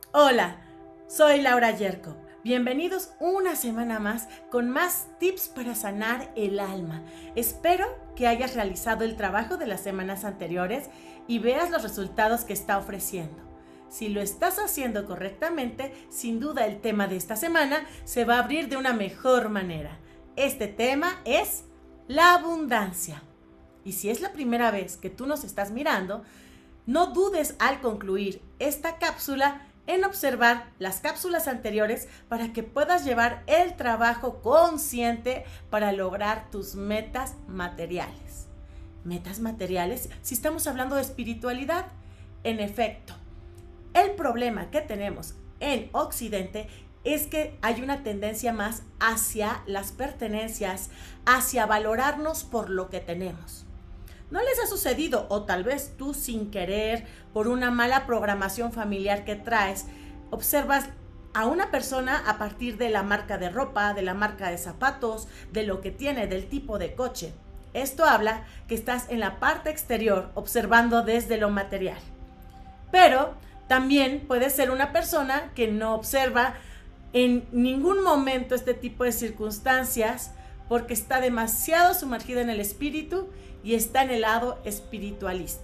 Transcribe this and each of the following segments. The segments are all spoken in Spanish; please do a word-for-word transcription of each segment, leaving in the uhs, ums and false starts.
Hola, soy Laura Yerko. Bienvenidos una semana más con más tips para sanar el alma. Espero que hayas realizado el trabajo de las semanas anteriores y veas los resultados que está ofreciendo. Si lo estás haciendo correctamente, sin duda el tema de esta semana se va a abrir de una mejor manera. Este tema es la abundancia. Y si es la primera vez que tú nos estás mirando, no dudes al concluir esta cápsula en observar las cápsulas anteriores para que puedas llevar el trabajo consciente para lograr tus metas materiales. ¿Metas materiales? Si estamos hablando de espiritualidad. En efecto, el problema que tenemos en Occidente es que hay una tendencia más hacia las pertenencias, hacia valorarnos por lo que tenemos. ¿No les ha sucedido, o tal vez tú sin querer, por una mala programación familiar que traes, observas a una persona a partir de la marca de ropa, de la marca de zapatos, de lo que tiene, del tipo de coche? Esto habla que estás en la parte exterior observando desde lo material. Pero también puede ser una persona que no observa en ningún momento este tipo de circunstancias porque está demasiado sumergida en el espíritu y está en el lado espiritualista.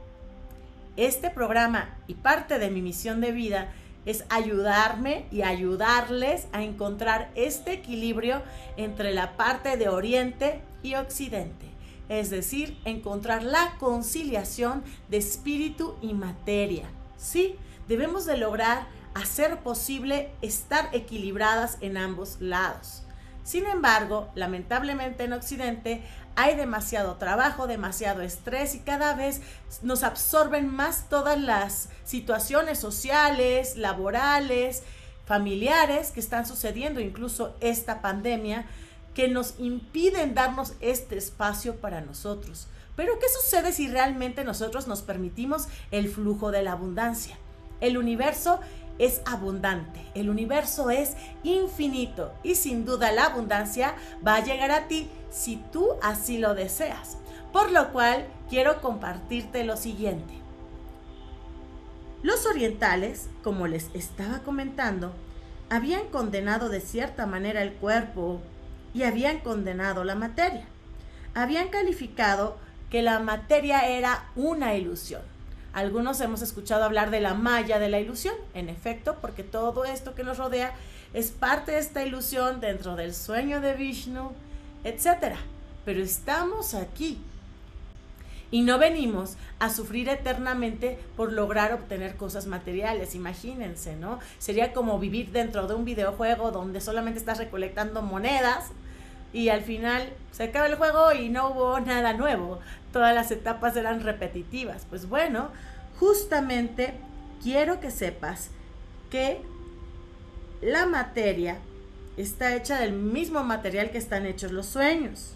Este programa y parte de mi misión de vida es ayudarme y ayudarles a encontrar este equilibrio entre la parte de Oriente y Occidente, es decir, encontrar la conciliación de espíritu y materia. Sí, debemos de lograr hacer posible estar equilibradas en ambos lados. Sin embargo, lamentablemente en Occidente hay demasiado trabajo, demasiado estrés y cada vez nos absorben más todas las situaciones sociales, laborales, familiares que están sucediendo, incluso esta pandemia, que nos impiden darnos este espacio para nosotros. Pero ¿qué sucede si realmente nosotros nos permitimos el flujo de la abundancia? El universo es abundante, el universo es infinito y sin duda la abundancia va a llegar a ti si tú así lo deseas. Por lo cual quiero compartirte lo siguiente. Los orientales, como les estaba comentando, habían condenado de cierta manera el cuerpo y habían condenado la materia. Habían calificado que la materia era una ilusión. Algunos hemos escuchado hablar de la malla de la ilusión, en efecto, porque todo esto que nos rodea es parte de esta ilusión dentro del sueño de Vishnu, etcétera. Pero estamos aquí y no venimos a sufrir eternamente por lograr obtener cosas materiales. Imagínense, ¿no? Sería como vivir dentro de un videojuego donde solamente estás recolectando monedas y al final se acaba el juego y no hubo nada nuevo. Todas las etapas eran repetitivas. Pues bueno, justamente quiero que sepas que la materia está hecha del mismo material que están hechos los sueños.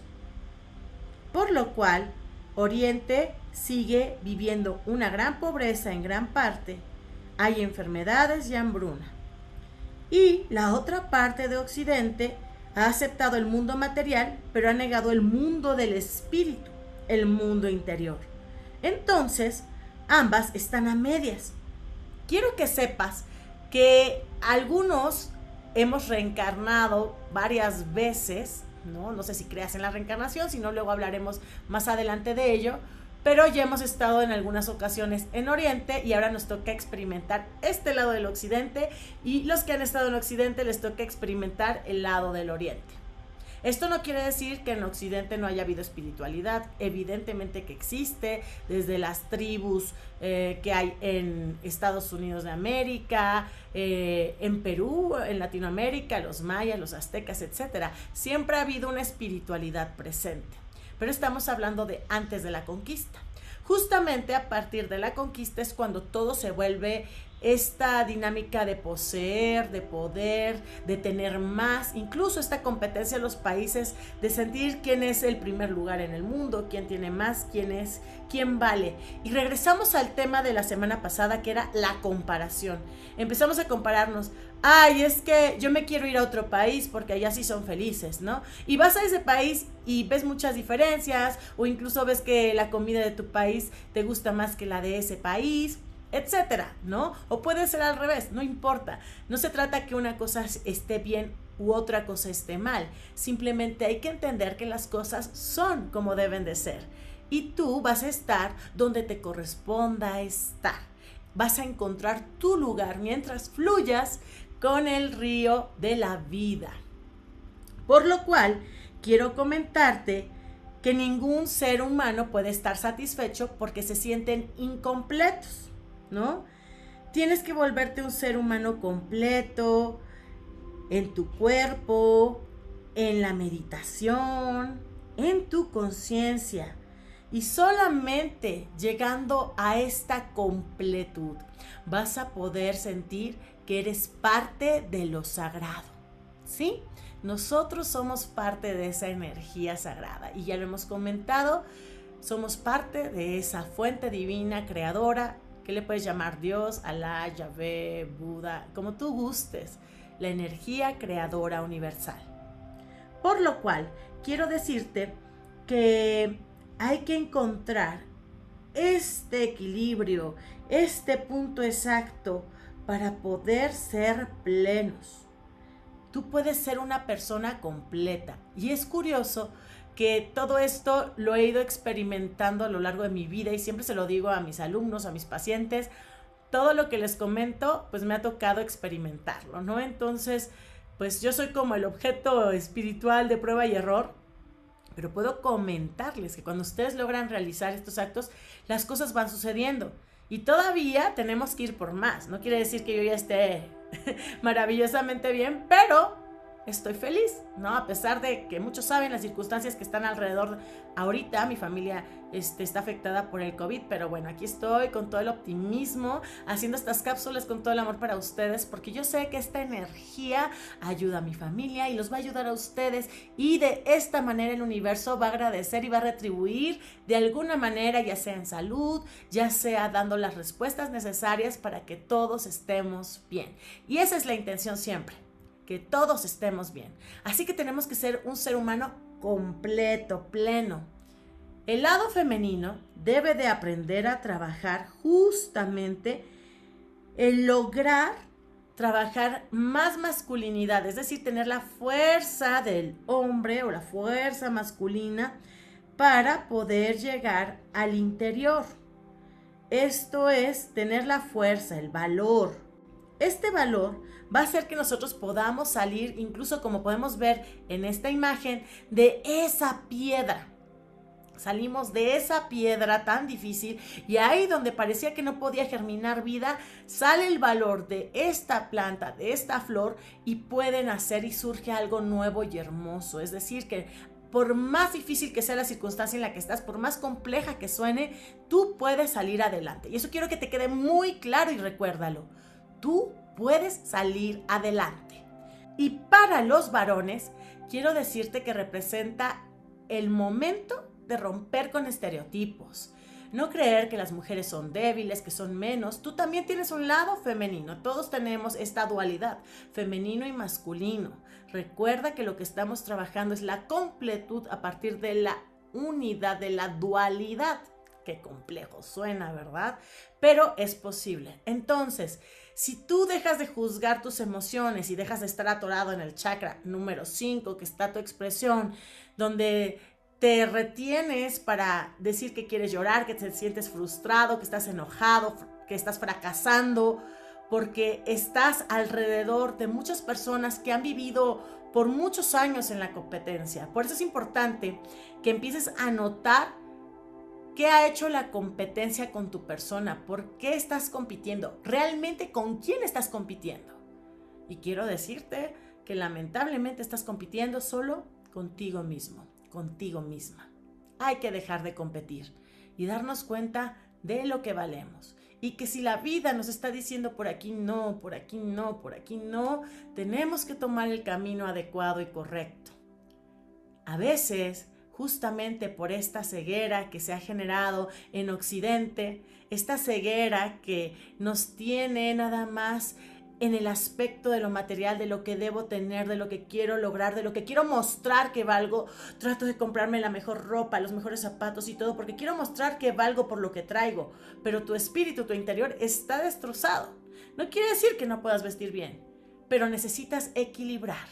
Por lo cual, Oriente sigue viviendo una gran pobreza en gran parte. Hay enfermedades y hambruna. Y la otra parte de Occidente ha aceptado el mundo material, pero ha negado el mundo del espíritu, el mundo interior. Entonces, ambas están a medias. Quiero que sepas que algunos hemos reencarnado varias veces, ¿no? No sé si creas en la reencarnación, si no, luego hablaremos más adelante de ello, pero ya hemos estado en algunas ocasiones en Oriente y ahora nos toca experimentar este lado del Occidente y los que han estado en Occidente les toca experimentar el lado del Oriente. Esto no quiere decir que en Occidente no haya habido espiritualidad, evidentemente que existe, desde las tribus eh, que hay en Estados Unidos de América, eh, en Perú, en Latinoamérica, los mayas, los aztecas, etcétera. Siempre ha habido una espiritualidad presente. Pero estamos hablando de antes de la conquista. Justamente a partir de la conquista es cuando todo se vuelve esta dinámica de poseer, de poder, de tener más, incluso esta competencia de los países de sentir quién es el primer lugar en el mundo, quién tiene más, quién es, quién vale. Y regresamos al tema de la semana pasada, que era la comparación. Empezamos a compararnos. Ay, es que yo me quiero ir a otro país porque allá sí son felices, ¿no? Y vas a ese país y ves muchas diferencias, o incluso ves que la comida de tu país te gusta más que la de ese país. etcétera, ¿no? O puede ser al revés, no importa. No se trata que una cosa esté bien u otra cosa esté mal. Simplemente hay que entender que las cosas son como deben de ser. Y tú vas a estar donde te corresponda estar. Vas a encontrar tu lugar mientras fluyas con el río de la vida. Por lo cual, quiero comentarte que ningún ser humano puede estar satisfecho porque se sienten incompletos, ¿no? Tienes que volverte un ser humano completo en tu cuerpo, en la meditación, en tu conciencia. Y solamente llegando a esta completud vas a poder sentir que eres parte de lo sagrado, ¿sí? Nosotros somos parte de esa energía sagrada y ya lo hemos comentado, somos parte de esa fuente divina creadora que le puedes llamar Dios, Alá, Yahvé, Buda, como tú gustes, la energía creadora universal. Por lo cual, quiero decirte que hay que encontrar este equilibrio, este punto exacto para poder ser plenos. Tú puedes ser una persona completa. Y es curioso que todo esto lo he ido experimentando a lo largo de mi vida y siempre se lo digo a mis alumnos, a mis pacientes. Todo lo que les comento, pues me ha tocado experimentarlo, ¿no? Entonces, pues yo soy como el objeto espiritual de prueba y error, pero puedo comentarles que cuando ustedes logran realizar estos actos, las cosas van sucediendo. Y todavía tenemos que ir por más. No quiere decir que yo ya esté maravillosamente bien, pero estoy feliz, ¿no? A pesar de que muchos saben las circunstancias que están alrededor. Ahorita mi familia este, está afectada por el COVID, pero bueno, aquí estoy con todo el optimismo, haciendo estas cápsulas con todo el amor para ustedes, porque yo sé que esta energía ayuda a mi familia y los va a ayudar a ustedes, y de esta manera el universo va a agradecer y va a retribuir de alguna manera, ya sea en salud, ya sea dando las respuestas necesarias para que todos estemos bien. Y esa es la intención siempre, que todos estemos bien. Así que tenemos que ser un ser humano completo, pleno. El lado femenino debe de aprender a trabajar justamente en lograr trabajar más masculinidad, es decir, tener la fuerza del hombre o la fuerza masculina para poder llegar al interior. Esto es tener la fuerza, el valor. Este valor va a hacer que nosotros podamos salir, incluso como podemos ver en esta imagen, de esa piedra. Salimos de esa piedra tan difícil y ahí donde parecía que no podía germinar vida, sale el valor de esta planta, de esta flor, y puede nacer y surge algo nuevo y hermoso. Es decir, que por más difícil que sea la circunstancia en la que estás, por más compleja que suene, tú puedes salir adelante. Y eso quiero que te quede muy claro y recuérdalo. Tú puedes salir adelante. Y para los varones, quiero decirte que representa el momento de romper con estereotipos. No creer que las mujeres son débiles, que son menos. Tú también tienes un lado femenino. Todos tenemos esta dualidad, femenino y masculino. Recuerda que lo que estamos trabajando es la completud a partir de la unidad, de la dualidad. Qué complejo suena, ¿verdad? Pero es posible. Entonces, si tú dejas de juzgar tus emociones y dejas de estar atorado en el chakra número cinco, que está tu expresión, donde te retienes para decir que quieres llorar, que te sientes frustrado, que estás enojado, que estás fracasando, porque estás alrededor de muchas personas que han vivido por muchos años en la competencia. Por eso es importante que empieces a notar qué ha hecho la competencia con tu persona, por qué estás compitiendo, realmente con quién estás compitiendo. Y quiero decirte que lamentablemente estás compitiendo solo contigo mismo, contigo misma. Hay que dejar de competir y darnos cuenta de lo que valemos. Y que si la vida nos está diciendo por aquí no, por aquí no, por aquí no, tenemos que tomar el camino adecuado y correcto. A veces, justamente por esta ceguera que se ha generado en Occidente, esta ceguera que nos tiene nada más en el aspecto de lo material, de lo que debo tener, de lo que quiero lograr, de lo que quiero mostrar que valgo. Trato de comprarme la mejor ropa, los mejores zapatos y todo, porque quiero mostrar que valgo por lo que traigo. Pero tu espíritu, tu interior está destrozado. No quiere decir que no puedas vestir bien, pero necesitas equilibrar.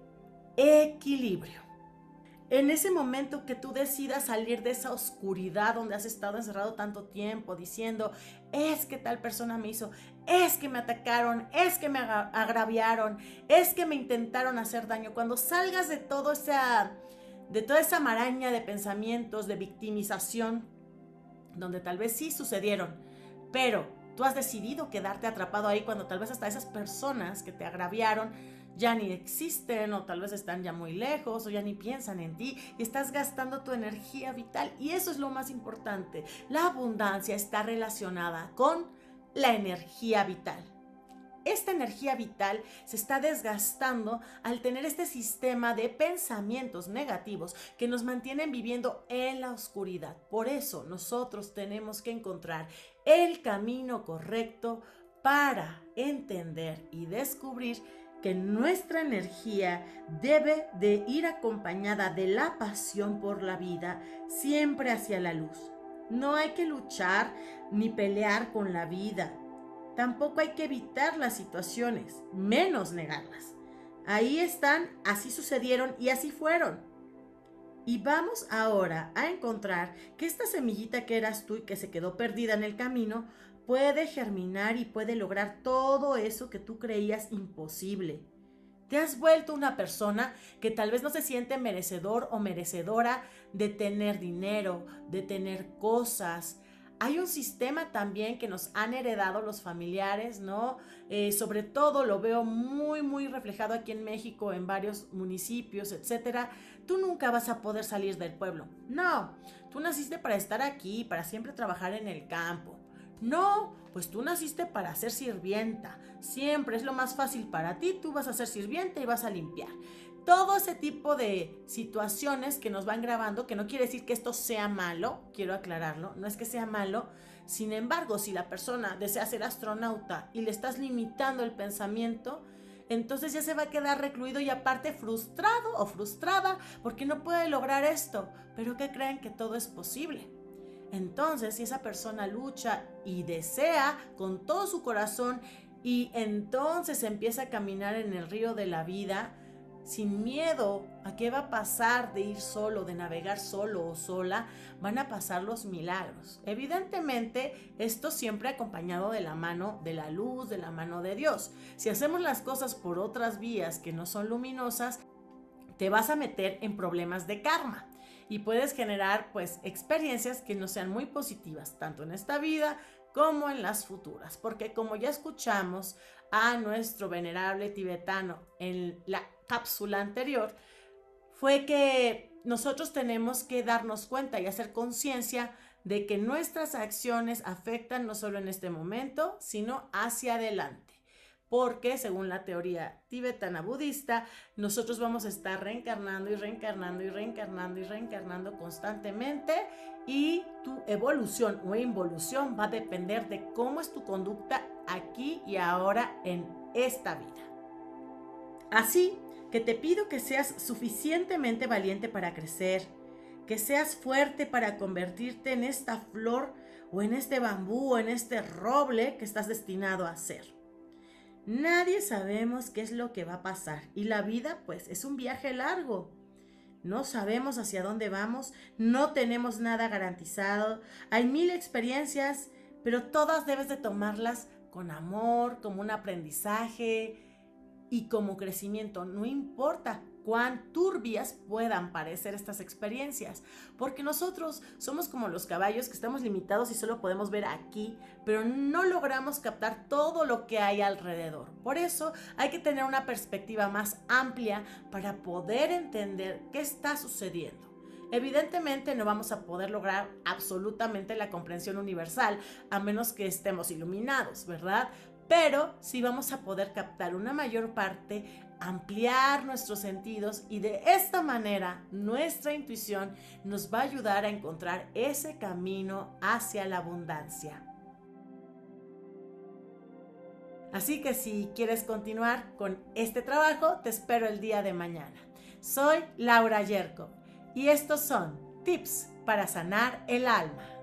Equilibrio. En ese momento que tú decidas salir de esa oscuridad donde has estado encerrado tanto tiempo diciendo, es que tal persona me hizo, es que me atacaron, es que me agraviaron, es que me intentaron hacer daño. Cuando salgas de todo esa, de toda esa maraña de pensamientos, de victimización, donde tal vez sí sucedieron, pero tú has decidido quedarte atrapado ahí cuando tal vez hasta esas personas que te agraviaron ya ni existen, o tal vez están ya muy lejos, o ya ni piensan en ti, y estás gastando tu energía vital. Y eso es lo más importante. La abundancia está relacionada con la energía vital. Esta energía vital se está desgastando al tener este sistema de pensamientos negativos que nos mantienen viviendo en la oscuridad. Por eso nosotros tenemos que encontrar el camino correcto para entender y descubrir que nuestra energía debe de ir acompañada de la pasión por la vida, siempre hacia la luz. No hay que luchar ni pelear con la vida. Tampoco hay que evitar las situaciones, menos negarlas. Ahí están, así sucedieron y así fueron. Y vamos ahora a encontrar que esta semillita que eras tú y que se quedó perdida en el camino puede germinar y puede lograr todo eso que tú creías imposible. Te has vuelto una persona que tal vez no se siente merecedor o merecedora de tener dinero, de tener cosas. Hay un sistema también que nos han heredado los familiares, ¿no? Eh, sobre todo lo veo muy, muy reflejado aquí en México, en varios municipios, etcétera. Tú nunca vas a poder salir del pueblo. No, tú naciste para estar aquí, para siempre trabajar en el campo. No, pues tú naciste para ser sirvienta. Siempre es lo más fácil para ti. Tú vas a ser sirvienta y vas a limpiar. Todo ese tipo de situaciones que nos van grabando, que no quiere decir que esto sea malo, quiero aclararlo, no es que sea malo. Sin embargo, si la persona desea ser astronauta y le estás limitando el pensamiento, entonces ya se va a quedar recluido y aparte frustrado o frustrada porque no puede lograr esto. Pero ¿qué creen? Que todo es posible. Entonces, si esa persona lucha y desea con todo su corazón y entonces empieza a caminar en el río de la vida sin miedo a qué va a pasar de ir solo, de navegar solo o sola, van a pasar los milagros. Evidentemente, esto siempre acompañado de la mano de la luz, de la mano de Dios. Si hacemos las cosas por otras vías que no son luminosas, te vas a meter en problemas de karma. Y puedes generar pues experiencias que no sean muy positivas, tanto en esta vida como en las futuras. Porque como ya escuchamos a nuestro venerable tibetano en la cápsula anterior, fue que nosotros tenemos que darnos cuenta y hacer conciencia de que nuestras acciones afectan no solo en este momento, sino hacia adelante. Porque según la teoría tibetana budista, nosotros vamos a estar reencarnando y reencarnando y reencarnando y reencarnando constantemente, y tu evolución o involución va a depender de cómo es tu conducta aquí y ahora en esta vida. Así que te pido que seas suficientemente valiente para crecer, que seas fuerte para convertirte en esta flor o en este bambú o en este roble que estás destinado a ser. Nadie sabemos qué es lo que va a pasar y la vida pues es un viaje largo. No sabemos hacia dónde vamos, no tenemos nada garantizado, hay mil experiencias, pero todas debes de tomarlas con amor, como un aprendizaje y como crecimiento. No importa cuán turbias puedan parecer estas experiencias, porque nosotros somos como los caballos que estamos limitados y solo podemos ver aquí, pero no logramos captar todo lo que hay alrededor. Por eso hay que tener una perspectiva más amplia para poder entender qué está sucediendo. Evidentemente no vamos a poder lograr absolutamente la comprensión universal a menos que estemos iluminados, ¿verdad? Pero sí vamos a poder captar una mayor parte, ampliar nuestros sentidos, y de esta manera nuestra intuición nos va a ayudar a encontrar ese camino hacia la abundancia. Así que si quieres continuar con este trabajo, te espero el día de mañana. Soy Laura Yerko y estos son tips para sanar el alma.